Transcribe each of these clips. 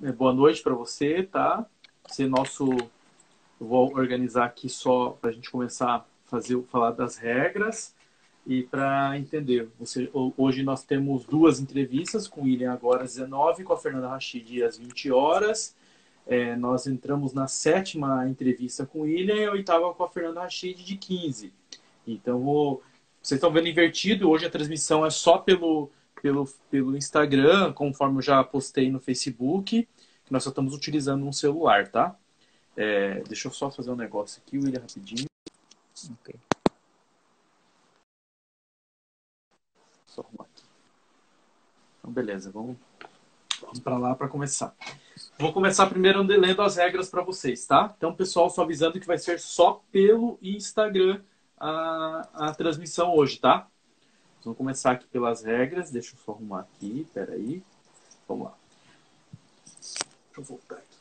Boa noite para você, tá? Ser nosso... Eu vou organizar aqui só para a gente começar a falar das regras e para entender. Hoje nós temos duas entrevistas com o William agora às 19, com a Fernanda Rachid às 20 horas. Nós entramos na 7ª entrevista com o William e a 8ª com a Fernanda Rachid de 15. Então, vocês estão vendo invertido. Hoje a transmissão é só pelo Instagram, conforme eu já postei no Facebook, que nós só estamos utilizando um celular, tá? Deixa eu só fazer um negócio aqui, William, rapidinho. Ok. Só arrumar aqui. Então, beleza, vamos para lá para começar. Vou começar primeiro lendo as regras para vocês, tá? Então, pessoal, só avisando que vai ser só pelo Instagram a transmissão hoje, tá? Vamos começar aqui pelas regras. Deixa eu só arrumar aqui, peraí. Vamos lá. Deixa eu voltar aqui.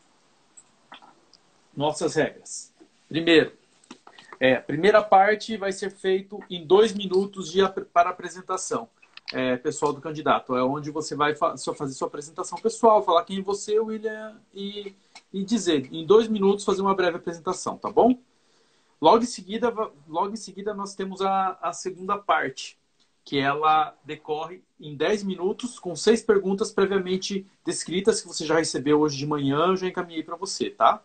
Nossas regras. Primeiro, a primeira parte vai ser feito em 2 minutos para apresentação. Pessoal do candidato, é onde você vai fazer sua apresentação pessoal, falar quem é você, William, e dizer, em 2 minutos, fazer uma breve apresentação, tá bom? Logo em seguida nós temos a segunda parte, que ela decorre em 10 minutos, com 6 perguntas previamente descritas, que você já recebeu hoje de manhã, eu já encaminhei para você, tá?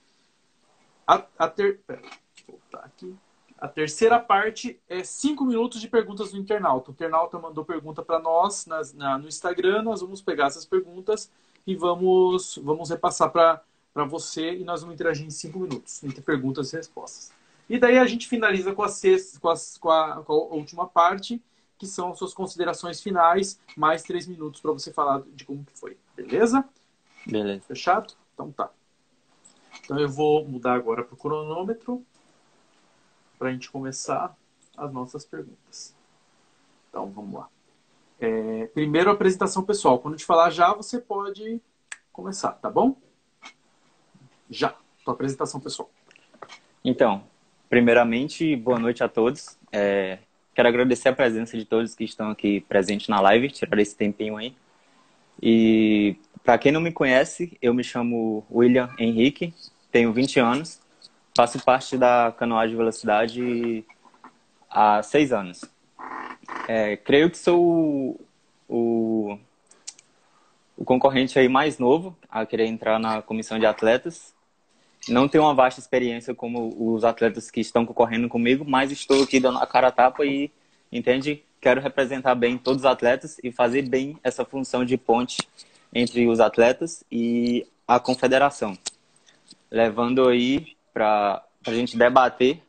Deixa eu voltar aqui. A terceira parte é 5 minutos de perguntas do internauta. O internauta mandou pergunta para nós no Instagram. Nós vamos pegar essas perguntas e vamos repassar para você e nós vamos interagir em 5 minutos entre perguntas e respostas. E daí a gente finaliza com a última parte, que são as suas considerações finais, mais 3 minutos para você falar de como que foi. Beleza? Beleza. Fechado? Então tá. Então eu vou mudar agora para o cronômetro, para a gente começar as nossas perguntas. Então, vamos lá. Primeiro, a apresentação pessoal. Quando eu te falar já, você pode começar, tá bom? Já. Tua apresentação pessoal. Então, primeiramente, boa noite a todos. Quero agradecer a presença de todos que estão aqui presentes na live, tirar esse tempinho aí. E, para quem não me conhece, eu me chamo William Henrique, tenho 20 anos. Faço parte da canoagem de velocidade há 6 anos. Creio que sou o concorrente aí mais novo a querer entrar na comissão de atletas. Não tenho uma vasta experiência como os atletas que estão concorrendo comigo, mas estou aqui dando a cara a tapa e, entende? Quero representar bem todos os atletas e fazer bem essa função de ponte entre os atletas e a confederação. Levando aí para a gente debater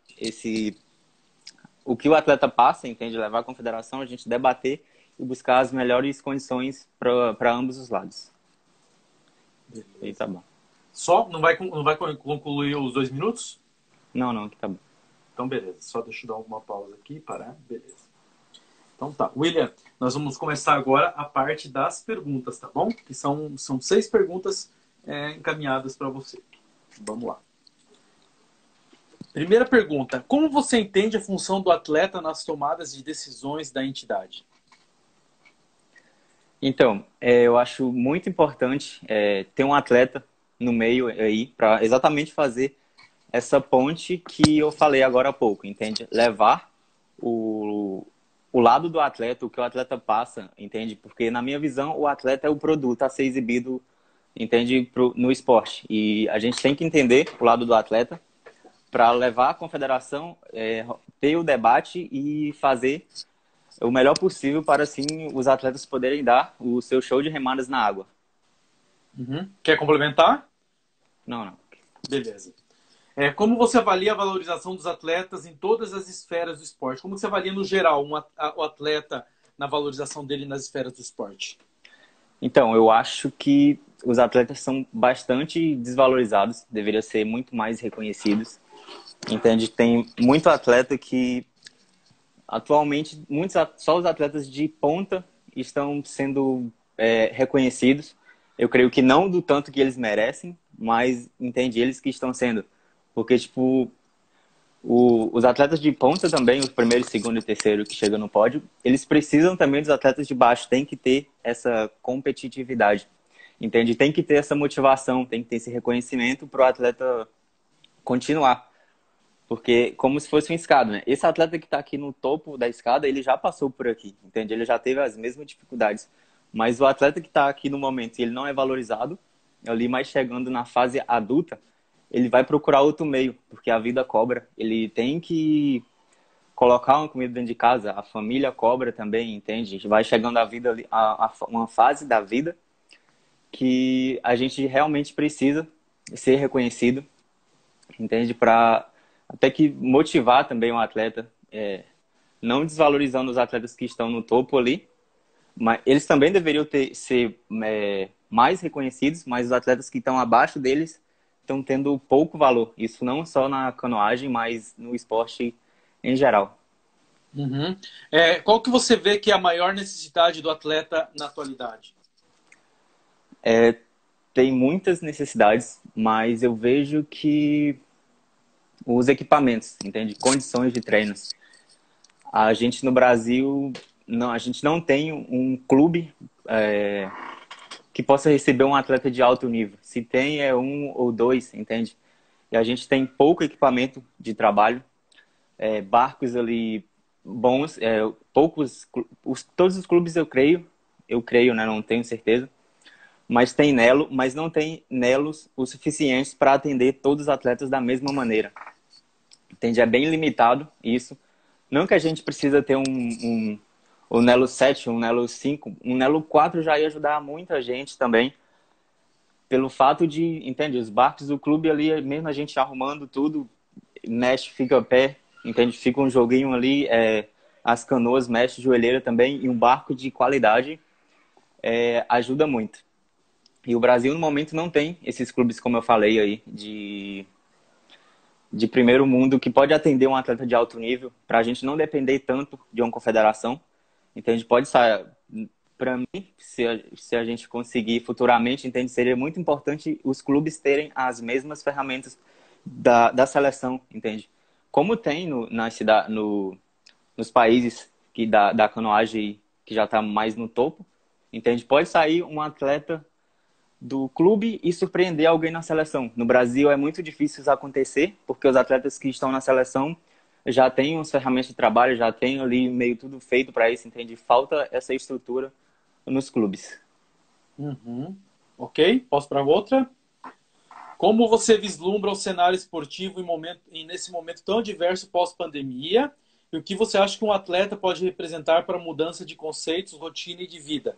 o que o atleta passa, entende? Levar a confederação, a gente debater e buscar as melhores condições para ambos os lados. E tá bom. Só? Não vai concluir os 2 minutos? Não, que tá bom. Então, beleza. Só deixa eu dar uma pausa aqui, parar. Beleza. Então tá. William, nós vamos começar agora a parte das perguntas, tá bom? Que são 6 perguntas encaminhadas para você. Vamos lá. Primeira pergunta. Como você entende a função do atleta nas tomadas de decisões da entidade? Então, eu acho muito importante ter um atleta no meio aí para exatamente fazer essa ponte que eu falei agora há pouco, entende? Levar o lado do atleta, o que o atleta passa, entende? Porque, na minha visão, o atleta é o produto a ser exibido, entende? No esporte. E a gente tem que entender o lado do atleta para levar a confederação, ter o debate e fazer o melhor possível para, assim, os atletas poderem dar o seu show de remadas na água. Uhum. Quer complementar? Não. Beleza. Como você avalia a valorização dos atletas em todas as esferas do esporte? Como você avalia, no geral, o atleta na valorização dele nas esferas do esporte? Então, eu acho que os atletas são bastante desvalorizados, deveriam ser muito mais reconhecidos. Entende? Tem muito atleta que, atualmente, só os atletas de ponta estão sendo reconhecidos. Eu creio que não do tanto que eles merecem, mas, entende, eles que estão sendo. Porque, tipo, os atletas de ponta também, o primeiro, segundo e terceiro que chegam no pódio, eles precisam também dos atletas de baixo, tem que ter essa competitividade. entende? Tem que ter essa motivação, tem que ter esse reconhecimento para o atleta continuar. Porque como se fosse uma escada, né? Esse atleta que está aqui no topo da escada, ele já passou por aqui, entende? Ele já teve as mesmas dificuldades. Mas o atleta que está aqui no momento e ele não é valorizado, ali mais chegando na fase adulta, ele vai procurar outro meio, porque a vida cobra. Ele tem que colocar uma comida dentro de casa, a família cobra também, entende? A gente vai chegando a vida ali, uma fase da vida que a gente realmente precisa ser reconhecido, entende? Para até que motivar também um atleta, não desvalorizando os atletas que estão no topo ali, mas eles também deveriam ser mais reconhecidos, mas os atletas que estão abaixo deles estão tendo pouco valor. Isso não só na canoagem, mas no esporte em geral. Uhum. Qual que você vê que é a maior necessidade do atleta na atualidade? Tem muitas necessidades, mas eu vejo que os equipamentos, entende? Condições de treinos. A gente no Brasil, não, a gente não tem um clube que possa receber um atleta de alto nível. Se tem, é um ou dois, entende? E a gente tem pouco equipamento de trabalho, barcos ali bons, poucos, todos os clubes eu creio, né? Não tenho certeza, mas tem Nelo, mas não tem Nelos o suficientes para atender todos os atletas da mesma maneira. Entende? É bem limitado isso. Não que a gente precisa ter um Nelo 7, um Nelo 5, um Nelo 4 já ia ajudar muita gente também, pelo fato de, entende? Os barcos do clube ali, mesmo a gente arrumando tudo, mexe, fica a pé, entende? Fica um joguinho ali, as canoas, mexe, joelheira também, e um barco de qualidade ajuda muito. E o Brasil, no momento, não tem esses clubes, como eu falei aí, de primeiro mundo, que pode atender um atleta de alto nível, para a gente não depender tanto de uma confederação. Entende? Pode sair. Para mim, se a gente conseguir futuramente, entende? Seria muito importante os clubes terem as mesmas ferramentas da seleção, entende? Como tem nos países da canoagem que já está mais no topo, entende? Pode sair um atleta do clube e surpreender alguém na seleção. No Brasil é muito difícil isso acontecer, porque os atletas que estão na seleção já têm as ferramentas de trabalho, já têm ali meio tudo feito para isso, entende? Falta essa estrutura nos clubes. Uhum. Ok, posso para outra? Como você vislumbra o cenário esportivo nesse momento tão diverso pós-pandemia? E o que você acha que um atleta pode representar para a mudança de conceitos, rotina e de vida?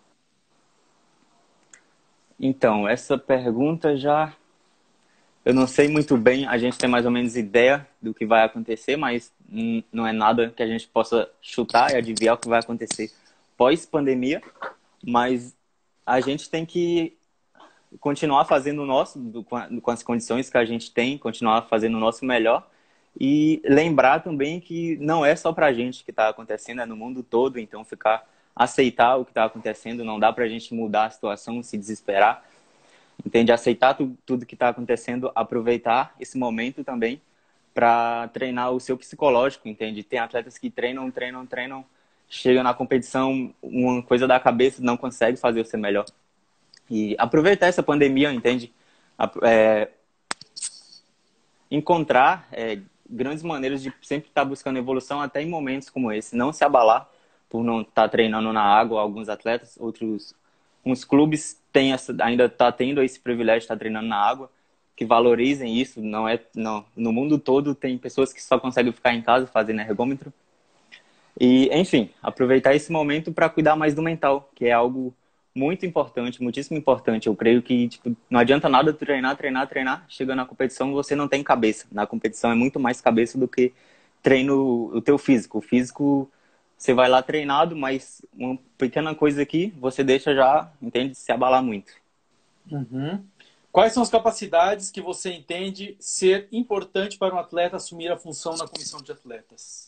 Então, essa pergunta já eu não sei muito bem, a gente tem mais ou menos ideia do que vai acontecer, mas não é nada que a gente possa chutar e adivinhar o que vai acontecer pós-pandemia, mas a gente tem que continuar fazendo o nosso, com as condições que a gente tem, continuar fazendo o nosso melhor e lembrar também que não é só pra gente que está acontecendo, é no mundo todo, então aceitar o que está acontecendo, não dá pra gente mudar a situação, se desesperar, entende? Aceitar tudo que está acontecendo, aproveitar esse momento também para treinar o seu psicológico, entende? Tem atletas que treinam, chega na competição, uma coisa da cabeça, não consegue fazer o seu melhor. E aproveitar essa pandemia, entende? Encontrar grandes maneiras de sempre estar buscando evolução até em momentos como esse. Não se abalar por não estar treinando na água, alguns atletas, uns clubes ainda tá tendo esse privilégio de estar treinando na água, que valorizem isso. Não, no mundo todo tem pessoas que só conseguem ficar em casa fazendo ergômetro. E, enfim, aproveitar esse momento para cuidar mais do mental, que é algo muito importante, muitíssimo importante. Eu creio que não adianta nada treinar. Chega na competição, você não tem cabeça. Na competição é muito mais cabeça do que treino o teu físico. O físico, você vai lá treinado, mas uma pequena coisa aqui, você deixa já, entende, se abalar muito. Uhum. Quais são as capacidades que você entende ser importante para um atleta assumir a função na comissão de atletas?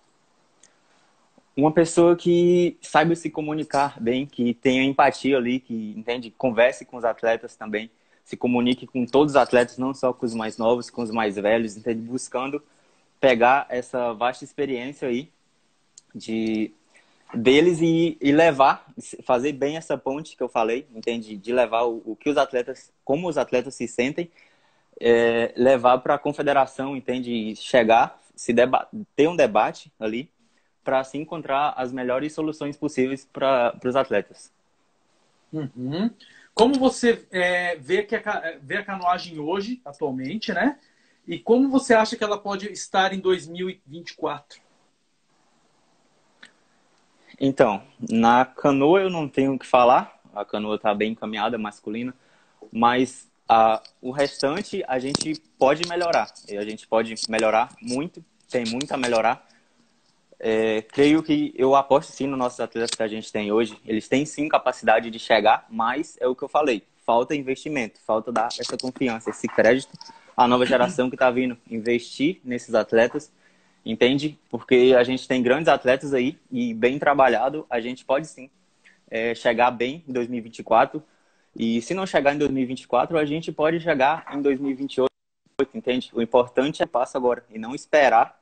Uma pessoa que saiba se comunicar bem, que tenha empatia ali, que entende, converse com os atletas também, se comunique com todos os atletas, não só com os mais novos, com os mais velhos, entende, buscando pegar essa vasta experiência aí de deles e levar, fazer bem essa ponte que eu falei, entende? De levar o que os atletas, como os atletas se sentem, levar para a confederação, entende? E chegar, ter um debate ali para assim encontrar as melhores soluções possíveis para os atletas. Uhum. Como você vê a canoagem hoje, atualmente, né? E como você acha que ela pode estar em 2024? Então, na canoa eu não tenho o que falar, a canoa está bem encaminhada, masculina, mas o restante a gente pode melhorar, e a gente pode melhorar muito, tem muito a melhorar. Creio que eu aposto sim nos nossos atletas que a gente tem hoje, eles têm sim capacidade de chegar, mas é o que eu falei, falta investimento, falta dar essa confiança, esse crédito à nova geração que está vindo, investir nesses atletas. Entende? Porque a gente tem grandes atletas aí e bem trabalhado, a gente pode sim chegar bem em 2024. E se não chegar em 2024, a gente pode chegar em 2028, entende? O importante é o passo agora e não esperar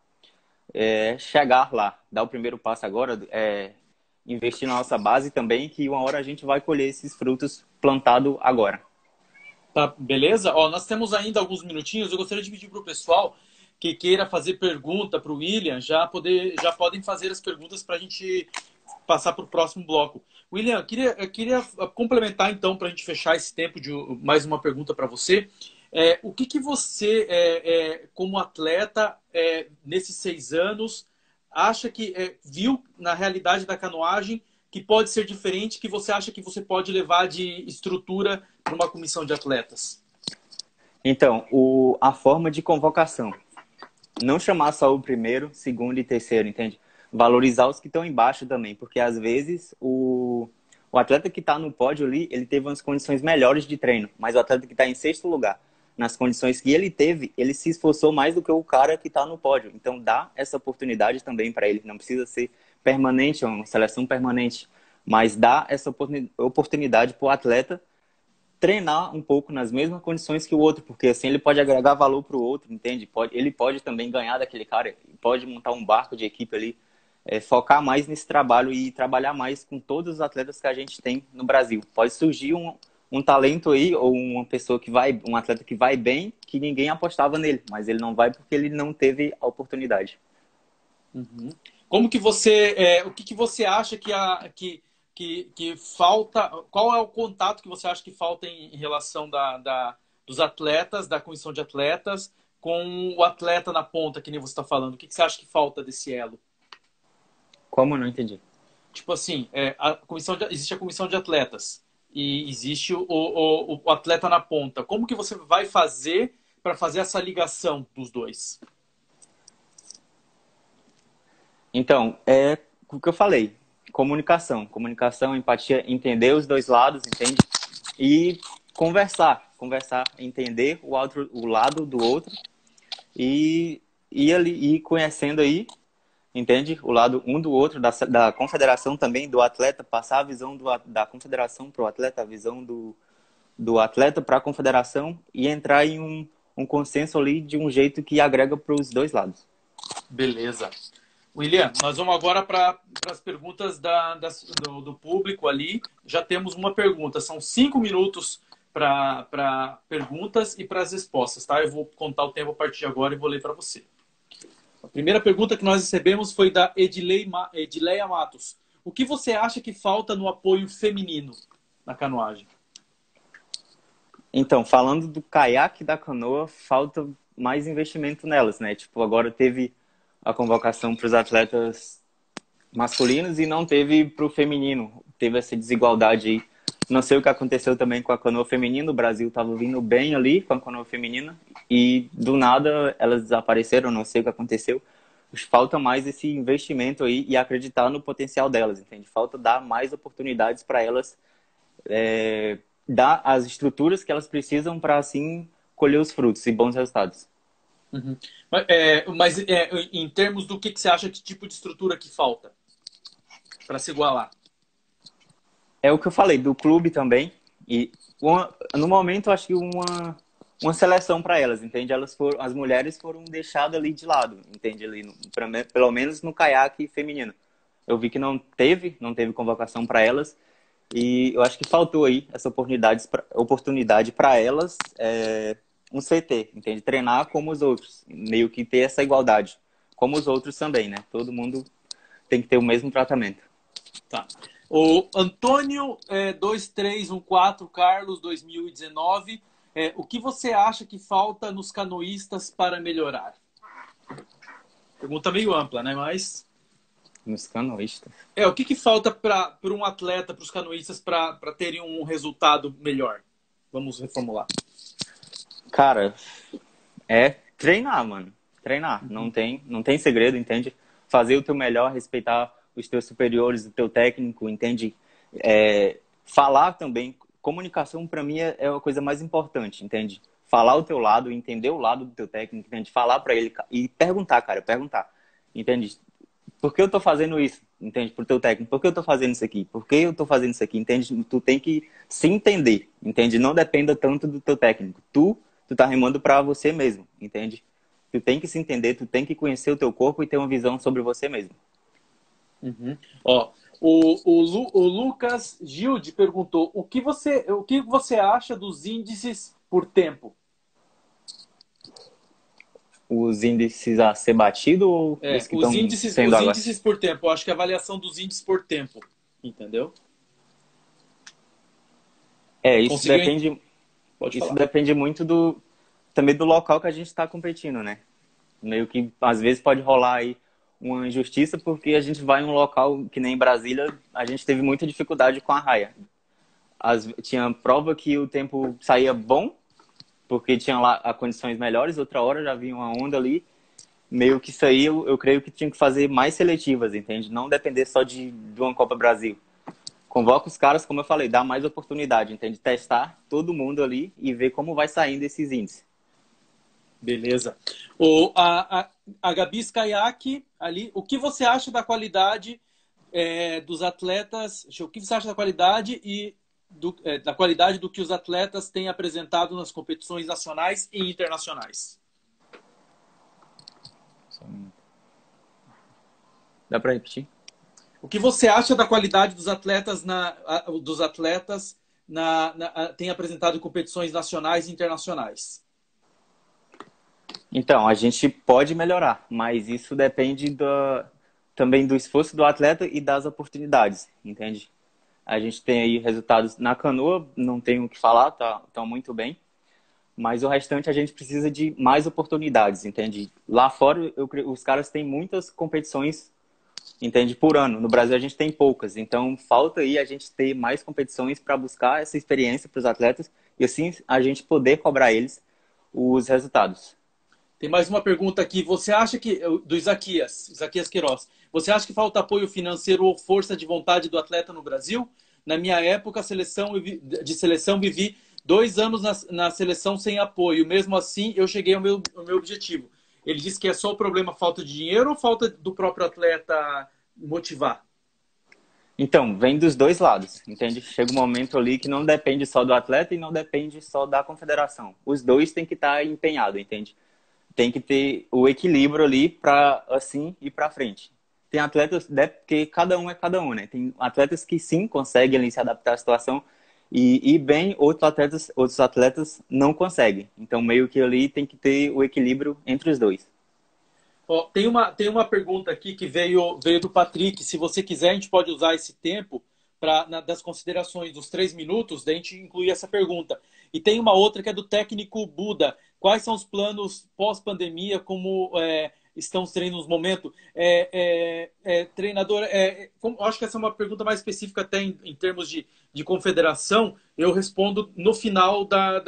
chegar lá. Dar o primeiro passo agora, investir na nossa base também, que uma hora a gente vai colher esses frutos plantados agora. Tá, beleza? Ó, nós temos ainda alguns minutinhos. Eu gostaria de pedir para o pessoal que queira fazer pergunta para o William, já podem fazer as perguntas para a gente passar para o próximo bloco. William, eu queria complementar então para a gente fechar esse tempo de mais uma pergunta para você. O que você, como atleta, nesses 6 anos, acha que viu na realidade da canoagem que pode ser diferente, que você acha que você pode levar de estrutura para uma comissão de atletas? Então, a forma de convocação. Não chamar só o primeiro, segundo e terceiro, entende? Valorizar os que estão embaixo também, porque às vezes o atleta que está no pódio ali, ele teve umas condições melhores de treino, mas o atleta que está em sexto lugar, nas condições que ele teve, ele se esforçou mais do que o cara que está no pódio. Então dá essa oportunidade também para ele. Não precisa ser permanente, uma seleção permanente, mas dá essa oportunidade para o atleta treinar um pouco nas mesmas condições que o outro, porque assim ele pode agregar valor para o outro, entende? Ele pode também ganhar daquele cara, pode montar um barco de equipe ali, focar mais nesse trabalho e trabalhar mais com todos os atletas que a gente tem no Brasil. Pode surgir um talento aí, ou uma pessoa um atleta que vai bem, que ninguém apostava nele, mas ele não vai porque ele não teve a oportunidade. Uhum. Como que o que você acha que falta? Qual é o contato que você acha que falta em relação dos atletas, da comissão de atletas, com o atleta na ponta, que nem você está falando? O que você acha que falta desse elo? Como? Eu não entendi. Tipo assim, existe a comissão de atletas e existe o atleta na ponta. Como que você vai fazer para fazer essa ligação dos dois? Então, é o que eu falei. Comunicação. Comunicação, empatia, entender os dois lados, entende? E conversar. Conversar, entender o lado do outro e ir conhecendo aí, entende? O lado um do outro, da confederação também, do atleta, passar a visão da confederação para o atleta, a visão do atleta para a confederação e entrar em um consenso ali de um jeito que agrega para os dois lados. Beleza. William, nós vamos agora para as perguntas do público ali. Já temos uma pergunta. São 5 minutos para perguntas e para as respostas, tá? Eu vou contar o tempo a partir de agora e vou ler para você. A primeira pergunta que nós recebemos foi da Edileia Matos. O que você acha que falta no apoio feminino na canoagem? Então, falando do caiaque e da canoa, falta mais investimento nelas, né? Tipo, agora teve a convocação para os atletas masculinos e não teve para o feminino. Teve essa desigualdade aí. Não sei o que aconteceu também com a canoa feminina. O Brasil estava vindo bem ali com a canoa feminina e do nada elas desapareceram. Não sei o que aconteceu. Falta mais esse investimento aí e acreditar no potencial delas, entende? Falta dar mais oportunidades para elas, dar as estruturas que elas precisam para assim colher os frutos e bons resultados. Uhum. Mas em termos do que você acha, que tipo de estrutura que falta para se igualar? É o que eu falei, do clube também. E no momento, acho que uma seleção para elas, entende? As mulheres foram deixadas ali de lado, entende? Ali pelo menos no caiaque feminino. eu vi que não teve convocação para elas. E eu acho que faltou aí essa oportunidade para elas, um CT, entende? Treinar como os outros, meio que ter essa igualdade, como os outros também, né? Todo mundo tem que ter o mesmo tratamento. Tá. O Antônio 2314 Carlos 2019. O que você acha que falta nos canoístas para melhorar? Pergunta meio ampla, né? Mas Nos canoístas. o que falta para um atleta, para os canoístas, para terem um resultado melhor? Vamos reformular. Cara, treinar, mano. Treinar. Não tem segredo, entende? Fazer o teu melhor, respeitar os teus superiores, o teu técnico, entende? Falar também. Comunicação, para mim, é a coisa mais importante, entende? Falar o teu lado, entender o lado do teu técnico, entende? Falar para ele e perguntar, cara, perguntar. Entende? Por que eu tô fazendo isso? Entende? Pro teu técnico. Por que eu tô fazendo isso aqui? Por que eu tô fazendo isso aqui? Entende? Tu tem que se entender, entende? Não dependa tanto do teu técnico. Tu tá remando para você mesmo, entende? Tu tem que se entender, tu tem que conhecer o teu corpo e ter uma visão sobre você mesmo. Uhum. Ó, o Lucas Gilde perguntou o que você acha dos índices por tempo? Os índices a ser batido ou os que estão sendo agora? Os índices por tempo. Eu acho que a avaliação dos índices por tempo. Entendeu? Isso depende. Pode Isso falar. depende muito também do local que a gente está competindo, né? Meio que às vezes pode rolar aí uma injustiça porque a gente vai em um local que nem Brasília, a gente teve muita dificuldade com a raia. Tinha prova que o tempo saía bom, porque tinha lá as condições melhores, outra hora já vinha uma onda ali, meio que isso aí eu creio que tinha que fazer mais seletivas, entende? Não depender só de uma Copa Brasil. Convoca os caras, como eu falei, dá mais oportunidade, entende? Testar todo mundo ali e ver como vai saindo esses índices. Beleza. A Gabi Skayaki ali, o que você acha da qualidade dos atletas? O que você acha da qualidade da qualidade do que os atletas têm apresentado nas competições nacionais e internacionais? Dá para repetir? O que você acha da qualidade dos atletas têm apresentado em competições nacionais e internacionais? Então, a gente pode melhorar, mas isso depende também do esforço do atleta e das oportunidades, entende? A gente tem aí resultados na canoa, não tenho o que falar, tá muito bem. Mas o restante a gente precisa de mais oportunidades, entende? Lá fora, os caras têm muitas competições, entende? Por ano. No Brasil a gente tem poucas. Então, falta aí a gente ter mais competições para buscar essa experiência para os atletas e assim a gente poder cobrar eles os resultados. Tem mais uma pergunta aqui. Você acha que, do Isaquias Queiroz, você acha que falta apoio financeiro ou força de vontade do atleta no Brasil? Na minha época de seleção, vivi 2 anos na seleção sem apoio. Mesmo assim, eu cheguei ao meu objetivo. Ele disse que é só o problema falta de dinheiro ou falta do próprio atleta motivar? Então, vem dos dois lados, entende? Chega um momento ali que não depende só do atleta e não depende só da confederação. Os dois têm que estar empenhados, entende? Tem que ter o equilíbrio ali para assim ir para frente. Tem atletas, porque cada um é cada um, né? Tem atletas que sim conseguem ali se adaptar à situação e bem, outros atletas não conseguem. Então, meio que ali tem que ter o equilíbrio entre os dois. Ó, tem uma pergunta aqui que veio do Patrick. Se você quiser, a gente pode usar esse tempo das considerações dos 3 minutos, daí a gente incluir essa pergunta. E tem uma outra que é do técnico Buda. Quais são os planos pós-pandemia? Como estão os treinos no momento? Treinador, acho que essa é uma pergunta mais específica até em termos de confederação. Eu respondo no final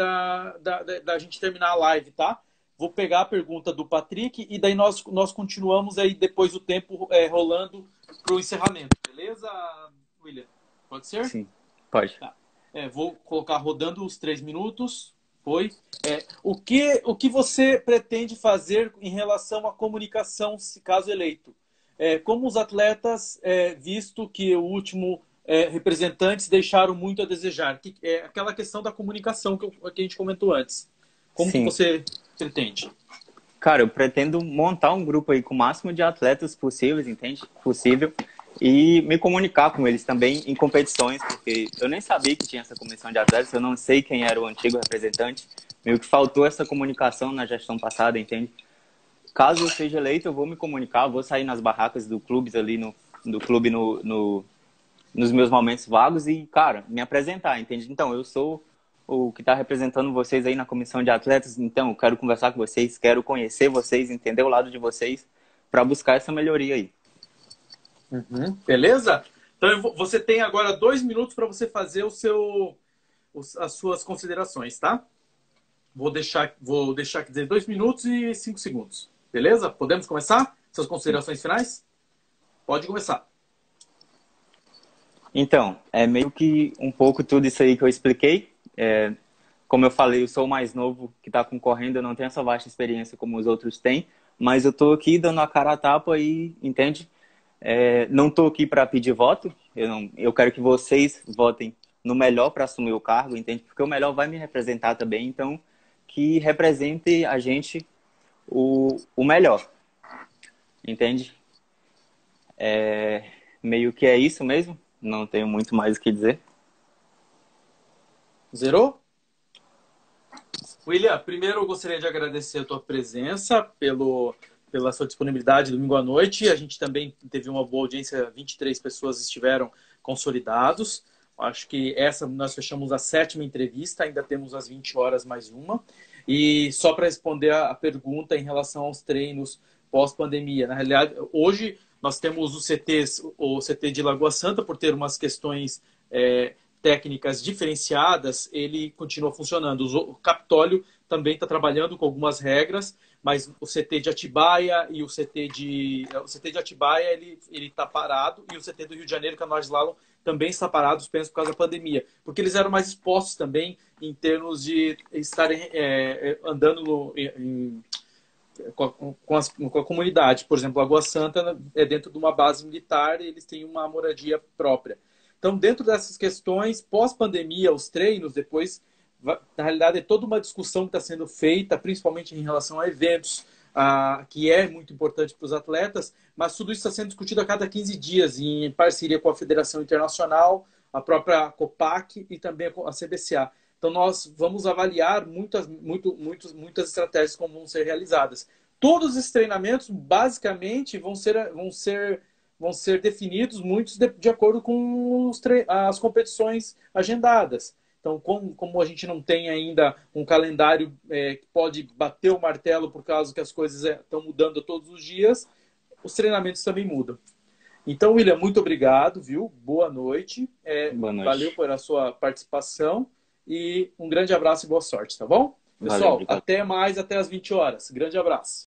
da gente terminar a live, tá? Vou pegar a pergunta do Patrick e daí nós continuamos aí depois do tempo rolando para o encerramento. Beleza, William? Pode ser? Sim, pode. Tá. Vou colocar rodando os 3 minutos. Foi. O que você pretende fazer em relação à comunicação, se caso eleito? Como os atletas, visto que o último representantes deixaram muito a desejar? Aquela questão da comunicação que a gente comentou antes. Como que você pretende? Cara, eu pretendo montar um grupo aí com o máximo de atletas possíveis, entende? Possível. e me comunicar com eles também em competições, porque eu nem sabia que tinha essa comissão de atletas, eu não sei quem era o antigo representante, meio que faltou essa comunicação na gestão passada, entende? Caso eu seja eleito, eu vou me comunicar, vou sair nas barracas do clube ali do clube nos meus momentos vagos e, cara, me apresentar, entende? Então, eu sou o que está representando vocês aí na comissão de atletas, então eu quero conversar com vocês, quero conhecer vocês, entender o lado de vocês para buscar essa melhoria aí. Beleza? Então você tem agora 2 minutos para você fazer as suas considerações, tá? Vou deixar aqui dizer 2 minutos e 5 segundos. Beleza? Podemos começar? Suas considerações finais? Pode começar. Então, é meio que um pouco tudo isso aí que eu expliquei. Como eu falei, eu sou o mais novo que está concorrendo, eu não tenho essa vasta experiência como os outros têm, mas eu estou aqui dando a cara a tapa e, entende? Não estou aqui para pedir voto, eu quero que vocês votem no melhor para assumir o cargo, entende? Porque o melhor vai me representar também, então que represente a gente o melhor, entende? Meio que é isso mesmo, não tenho muito mais o que dizer. Zerou? William, primeiro eu gostaria de agradecer a tua presença, pela sua disponibilidade domingo à noite. A gente também teve uma boa audiência, 23 pessoas estiveram consolidados. Acho que nós fechamos a 7ª entrevista, ainda temos às 20 horas mais uma. E só para responder a pergunta em relação aos treinos pós-pandemia. Na realidade, hoje nós temos o CT de Lagoa Santa, por ter umas questões técnicas diferenciadas, ele continua funcionando. O Capitólio também está trabalhando com algumas regras, mas o CT de Atibaia e o CT de Atibaia ele está parado, e o CT do Rio de Janeiro, Canoa Slalom, também está parado, suspenso por causa da pandemia, porque eles eram mais expostos também em termos de estarem andando com a comunidade. Por exemplo, Lagoa Santa é dentro de uma base militar e eles têm uma moradia própria. Então, dentro dessas questões, pós-pandemia, os treinos, depois, na realidade, é toda uma discussão que está sendo feita, principalmente em relação a eventos, que é muito importante para os atletas, mas tudo isso está sendo discutido a cada 15 dias, em parceria com a Federação Internacional, a própria COPAC e também a CBCA. Então, nós vamos avaliar muitas estratégias como vão ser realizadas. Todos esses treinamentos, basicamente, vão ser definidos, muitos de acordo com as competições agendadas. Então, como a gente não tem ainda um calendário que pode bater o martelo por causa que as coisas estão mudando todos os dias, os treinamentos também mudam. Então, William, muito obrigado, viu? Boa noite. Boa noite. Valeu pela sua participação e um grande abraço e boa sorte, tá bom? Valeu, Pessoal, obrigado. até às 20 horas. Grande abraço.